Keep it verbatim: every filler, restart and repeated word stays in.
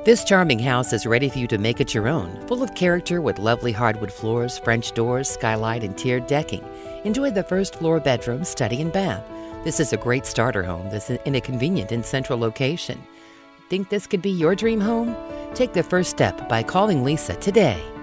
This charming house is ready for you to make it your own, full of character with lovely hardwood floors, French doors, skylight, and tiered decking. Enjoy the first floor bedroom, study, and bath. This is a great starter home that's in a convenient and central location. Think this could be your dream home? Take the first step by calling Lisa today.